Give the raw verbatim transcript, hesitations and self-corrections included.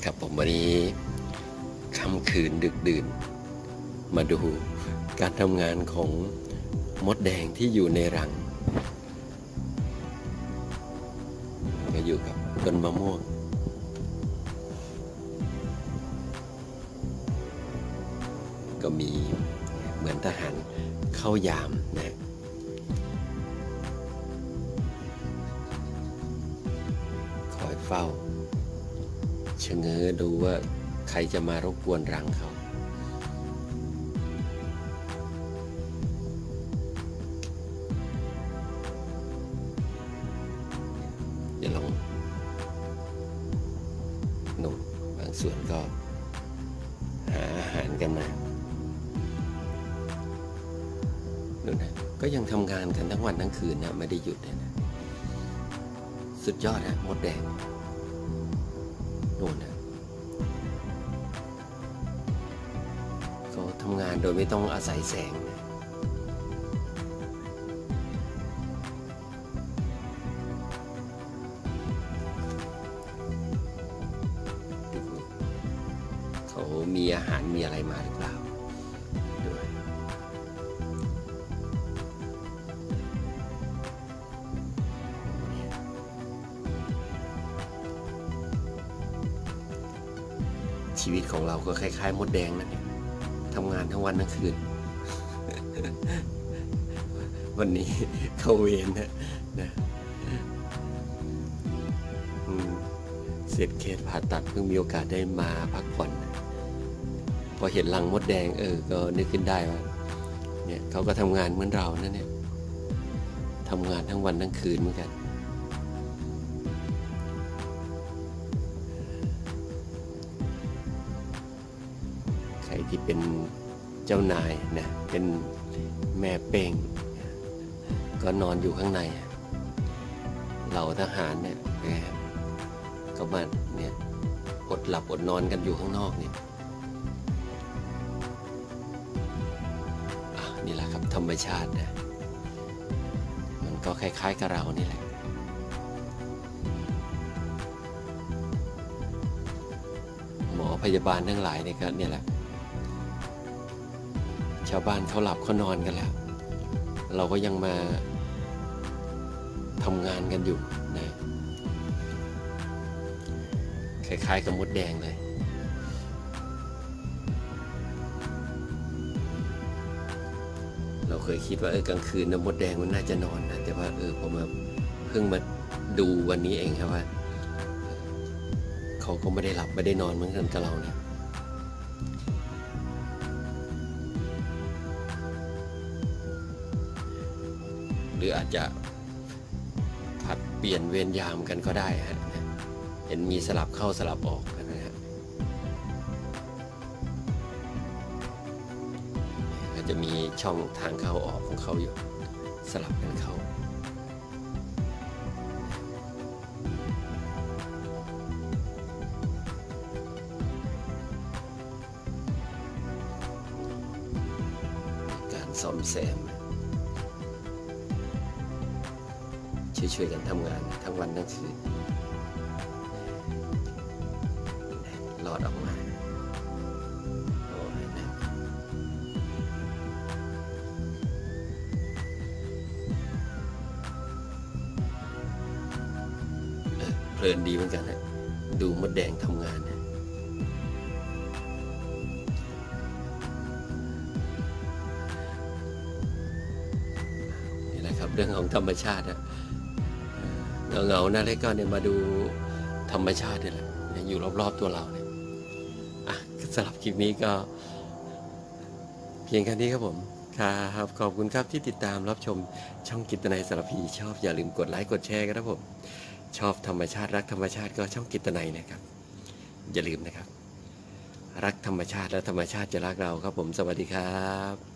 ครับผมวันนี้ค่ำคืนดึกดื่นมาดูการทำงานของมดแดงที่อยู่ในรังก็อยู่กับต้นมะม่วงก็มีเหมือนทหารเข้ายามนะคอยเฝ้าชะเง้อดูว่าใครจะมารบกวนรังเขาเดี๋ยวลองหนุ่มบางส่วนก็หาอาหารกันมาดูนะก็ยังทำงานกันทั้งวันทั้งคืนนะไม่ได้หยุดนะสุดยอดนะมดแดงโน่นนะเขาทำงานโดยไม่ต้องอาศัยแสงนะเขามีอาหารมีอะไรมาหรือเปล่าด้วยชีวิตของเราก็คล้ายๆมดแดงนั่นเองทำงานทั้งวันทั้งคืน วันนี้เข้าเวรนะนะเสร็จเคสผ่าตัดเพิ่งมีโอกาสได้มาพักผ่อนพอเห็นรังมดแดงเออก็นึกขึ้นได้ว่าเนี่ยเขาก็ทำงานเหมือนเรานั่นเนี่ยทำงานทั้งวันทั้งคืนเหมือนกันใครที่เป็นเจ้านายนะเป็นแม่เป้งก็นอนอยู่ข้างในเราทหารเนี่ยก็มาเนี่ยอดหลับอดนอนกันอยู่ข้างนอกเนี่ยนี่แหละครับธรรมชาตินะมันก็คล้ายๆกับเรานี่แหละหมอพยาบาลทั้งหลายเนี่ยก็เนี่ยแหละชาวบ้านเขาหลับเขานอนกันแล้วเราก็ยังมาทำงานกันอยู่นะคล้ายๆกับมดแดงเลยเราเคยคิดว่าเออกลางคืนนะมดแดงมันน่าจะนอนนะแต่ว่าเออผมมาเพิ่งมาดูวันนี้เองครับว่าเขาก็ไม่ได้หลับไม่ได้นอนเหมือนกันกับเราเนี่ยหรืออาจจะผัดเปลี่ยนเวรยามกันก็ได้ฮะเห็นมีสลับเข้าสลับออกนะฮะก็จะมีช่องทางเข้าออกของเขาอยู่สลับกันเข้าการซ่อมแซมช่วยๆกันทำงานทั้งวันทั้งคืนรอดออกมาโอ้ยนะเออเพลินดีเหมือนกันนะดูมดแดงทำงานนะนี่แหละครับเรื่องของธรรมชาตินะเงาๆนะแล้วก็เนี่ยมาดูธรรมชาตินี่แหละอยู่รอบๆตัวเราเนี่ยอ่ะสำหรับคลิปนี้ก็เพียงแค่นี้ครับผมครับขอบคุณครับที่ติดตามรับชมช่องกิตนัยสารพีชอบอย่าลืมกดไลค์กดแชร์กันครับผมชอบธรรมชาติรักธรรมชาติก็ช่องกิตนัยนะครับอย่าลืมนะครับรักธรรมชาติและธรรมชาติจะรักเราครับผมสวัสดีครับ